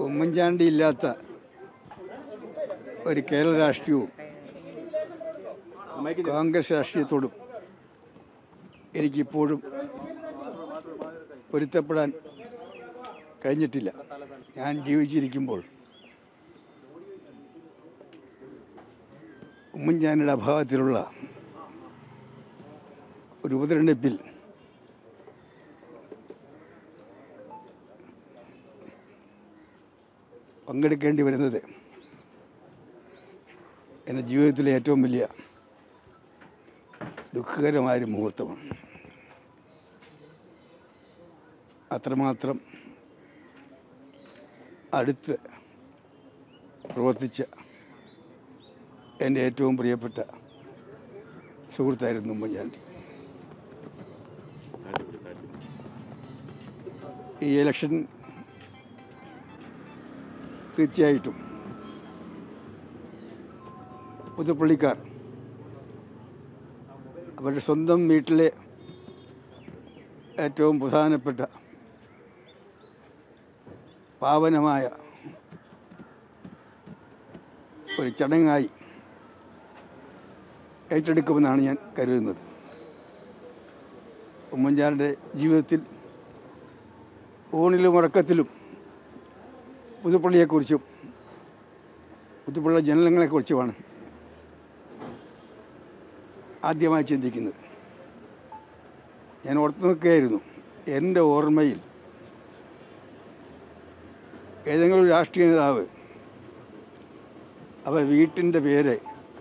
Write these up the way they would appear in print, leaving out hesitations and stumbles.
ഉമ്മൻചാണ്ടി ഇല്ലാത്ത ഒരു കേരള രാഷ്ട്രീയവും കോൺഗ്രസ് രാഷ്ട്രീയത്തോടും എനിക്കിപ്പോഴും പൊരുത്തപ്പെടാൻ കഴിഞ്ഞിട്ടില്ല. ഞാൻ ജീവിച്ചിരിക്കുമ്പോൾ ഉമ്മൻചാണ്ടിയുടെ അഭാവത്തിലുള്ള ഒരു ഉപതെരഞ്ഞെടുപ്പിൽ പങ്കെടുക്കേണ്ടി വരുന്നത് എൻ്റെ ജീവിതത്തിലെ ഏറ്റവും വലിയ ദുഃഖകരമായൊരു മുഹൂർത്തമാണ്. അത്രമാത്രം അടുത്ത് പ്രവർത്തിച്ച എൻ്റെ ഏറ്റവും പ്രിയപ്പെട്ട സുഹൃത്തായിരുന്നു ഉമ്മൻചാണ്ടി. ഈ ഇലക്ഷൻ തീർച്ചയായിട്ടും പുതുപ്പള്ളിക്കാർ അവരുടെ സ്വന്തം വീട്ടിലെ ഏറ്റവും പ്രധാനപ്പെട്ട പാവനമായ ഒരു ചടങ്ങായി ഏറ്റെടുക്കുമെന്നാണ് ഞാൻ കരുതുന്നത്. ഉമ്മൻചാണ്ടിയുടെ ജീവിതത്തിൽ ഊണിലും ഉറക്കത്തിലും പുതുപ്പള്ളിയെക്കുറിച്ചും പുതുപ്പള്ളി ജനങ്ങളെക്കുറിച്ചുമാണ് ആദ്യമായി ചിന്തിക്കുന്നത്. ഞാൻ ഓർത്തു നോക്കുകയായിരുന്നു, എൻ്റെ ഓർമ്മയിൽ ഏതെങ്കിലും ഒരു രാഷ്ട്രീയ നേതാവ് അവർ വീട്ടിൻ്റെ പേര്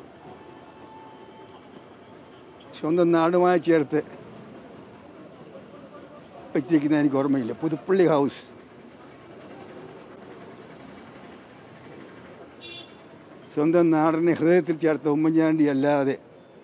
സ്വന്തം നാടുമായി ചേർത്ത് വെച്ചിരിക്കുന്നത് എനിക്ക് ഓർമ്മയില്ല. പുതുപ്പള്ളി ഹൗസ് സ്വന്തം നാടിനെ ഹൃദയത്തിൽ ചേർത്ത ഉമ്മൻചാണ്ടി അല്ലാതെ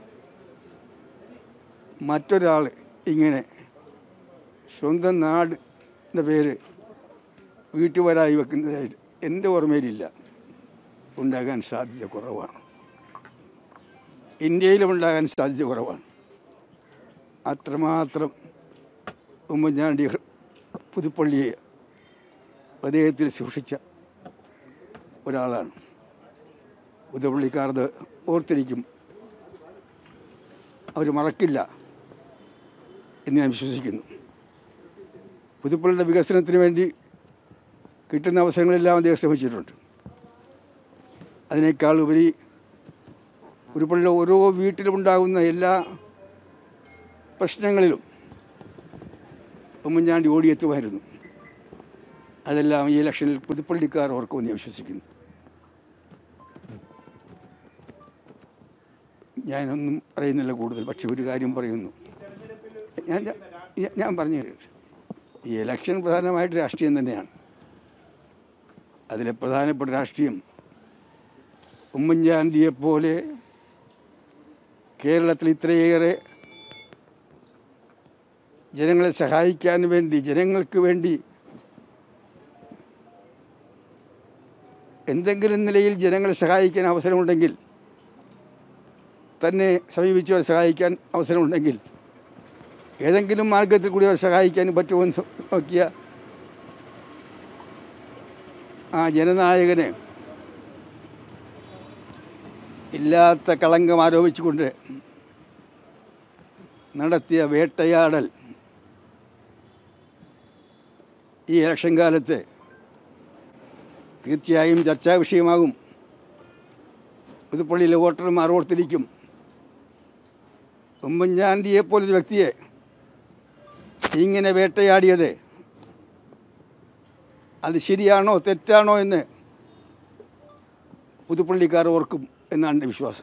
മറ്റൊരാൾ ഇങ്ങനെ സ്വന്തം നാടിൻ്റെ പേര് വീട്ടുവരായി വെക്കുന്നതായിട്ട് എൻ്റെ ഓർമ്മയിലില്ല. ഉണ്ടാകാൻ സാധ്യത കുറവാണ്. ഇന്ത്യയിലും ഉണ്ടാകാൻ സാധ്യത കുറവാണ്. അത്രമാത്രം ഉമ്മൻചാണ്ടി പുതുപ്പള്ളിയെ ഹൃദയത്തിൽ സൂക്ഷിച്ച ഒരാളാണ്. പുതുപ്പള്ളിക്കാരത് ഓർത്തിരിക്കും, അവർ മറക്കില്ല എന്ന് ഞാൻ വിശ്വസിക്കുന്നു. പുതുപ്പള്ളിയുടെ വികസനത്തിന് വേണ്ടി കിട്ടുന്ന അവസരങ്ങളെല്ലാം അദ്ദേഹം ശ്രമിച്ചിട്ടുണ്ട്. അതിനേക്കാൾ ഉപരി പുതുപ്പള്ളിയുടെ ഓരോ വീട്ടിലുമുണ്ടാകുന്ന എല്ലാ പ്രശ്നങ്ങളിലും ഉമ്മൻചാണ്ടി ഓടിയെത്തുമായിരുന്നു. അതെല്ലാം ഈ ഇലക്ഷനിൽ പുതുപ്പള്ളിക്കാർ ഓർക്കുമെന്ന് ഞാൻ വിശ്വസിക്കുന്നു. ഞാനൊന്നും പറയുന്നില്ല കൂടുതൽ, പക്ഷെ ഒരു കാര്യം പറയുന്നു. ഞാൻ പറഞ്ഞു, ഈ ഇലക്ഷൻ പ്രധാനമായിട്ട് രാഷ്ട്രീയം തന്നെയാണ്. അതിലെ പ്രധാനപ്പെട്ട രാഷ്ട്രീയം ഉമ്മൻചാണ്ടിയെപ്പോലെ കേരളത്തിൽ ഇത്രയേറെ ജനങ്ങളെ സഹായിക്കാൻ വേണ്ടി, ജനങ്ങൾക്ക് വേണ്ടി എന്തെങ്കിലും നിലയിൽ ജനങ്ങളെ സഹായിക്കാൻ അവസരമുണ്ടെങ്കിൽ, തന്നെ സമീപിച്ചവരെ സഹായിക്കാൻ അവസരമുണ്ടെങ്കിൽ, ഏതെങ്കിലും മാർഗത്തിൽ കൂടി അവർ സഹായിക്കാൻ പറ്റുമെന്ന് നോക്കിയ ആ ജനനായകനെ ഇല്ലാത്ത കളങ്കം ആരോപിച്ചുകൊണ്ട് നടത്തിയ വേട്ടയാടൽ ഈ ഇലക്ഷൻ കാലത്ത് തീർച്ചയായും ചർച്ചാ വിഷയമാകും. പുതുപ്പള്ളിയിലെ വോട്ടർമാർ ഓർത്തിരിക്കും, ഉമ്മൻചാണ്ടിയെപ്പോലൊരു വ്യക്തിയെ ഇങ്ങനെ വേട്ടയാടിയത് അത് ശരിയാണോ തെറ്റാണോ എന്ന് പുതുപ്പള്ളിക്കാർ ഓർക്കും എന്നാണ് എൻ്റെ വിശ്വാസം.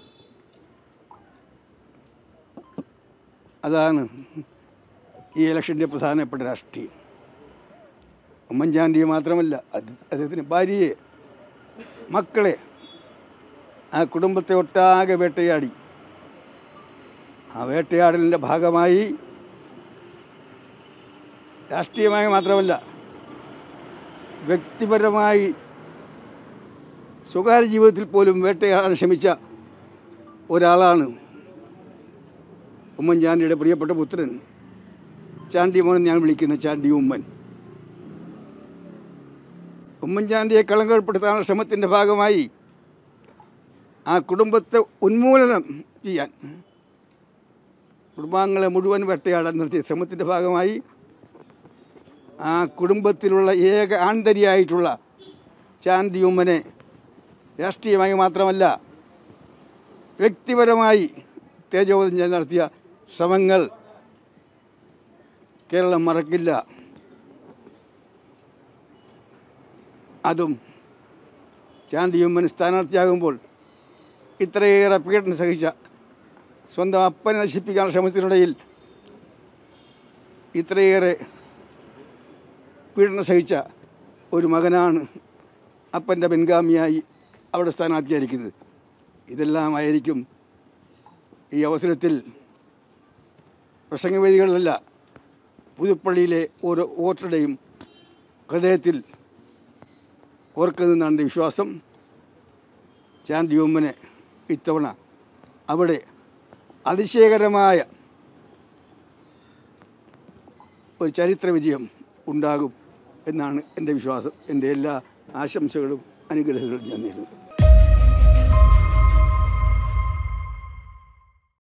അതാണ് ഈ ഇലക്ഷൻ്റെ പ്രധാനപ്പെട്ട രാഷ്ട്രീയം. ഉമ്മൻചാണ്ടിയെ മാത്രമല്ല, അദ്ദേഹത്തിന് ഭാര്യയെ, മക്കളെ, ആ കുടുംബത്തെ ഒട്ടാകെ വേട്ടയാടി. ആ വേട്ടയാടലിൻ്റെ ഭാഗമായി രാഷ്ട്രീയമായി മാത്രമല്ല, വ്യക്തിപരമായി സ്വകാര്യ ജീവിതത്തിൽ പോലും വേട്ടയാടാൻ ശ്രമിച്ച ഒരാളാണ് ഉമ്മൻചാണ്ടിയുടെ പ്രിയപ്പെട്ട പുത്രൻ ചാണ്ടി മോൻ. ഞാൻ വിളിക്കുന്ന ചാണ്ടി ഉമ്മൻ. ഉമ്മൻചാണ്ടിയെ കളങ്കപ്പെടുത്താനുള്ള ശ്രമത്തിൻ്റെ ഭാഗമായി ആ കുടുംബത്തെ ഉന്മൂലനം ചെയ്യാൻ, കുടുംബാംഗങ്ങളെ മുഴുവൻ വേട്ടയാടാൻ നടത്തിയ ശ്രമത്തിൻ്റെ ഭാഗമായി ആ കുടുംബത്തിലുള്ള ഏക ആന്തരിയായിട്ടുള്ള ചാണ്ടി ഉമ്മനെ രാഷ്ട്രീയമായി മാത്രമല്ല വ്യക്തിപരമായി തേജോവധം ചെയ്യാൻ നടത്തിയ ശ്രമങ്ങൾ കേരളം മറക്കില്ല. അതും ചാണ്ടി ഉമ്മൻ സ്ഥാനാർത്ഥിയാകുമ്പോൾ ഇത്രയേറെ പീഡനം സഹിച്ച, സ്വന്തം അപ്പനെ നശിപ്പിക്കാനുള്ള ശ്രമത്തിനിടയിൽ ഇത്രയേറെ പീഡനം സഹിച്ച ഒരു മകനാണ് അപ്പൻ്റെ പിൻഗാമിയായി അവിടെ സ്ഥാനാർത്ഥിയായിരിക്കുന്നത്. ഇതെല്ലാമായിരിക്കും ഈ അവസരത്തിൽ പ്രസംഗവേദികളിലല്ല, പുതുപ്പള്ളിയിലെ ഓരോ വോട്ടറുടെയും ഹൃദയത്തിൽ ഓർക്കുന്നതാണ് എൻ്റെ വിശ്വാസം. ചാണ്ടി ഉമ്മനെ ഇത്തവണ അവിടെ അതിശയകരമായ ഒരു ചരിത്ര വിജയം ഉണ്ടാകും എന്നാണ് എൻ്റെ വിശ്വാസം. എൻ്റെ എല്ലാ ആശംസകളും അനുഗ്രഹങ്ങളും ഞാൻ നേരുന്നു.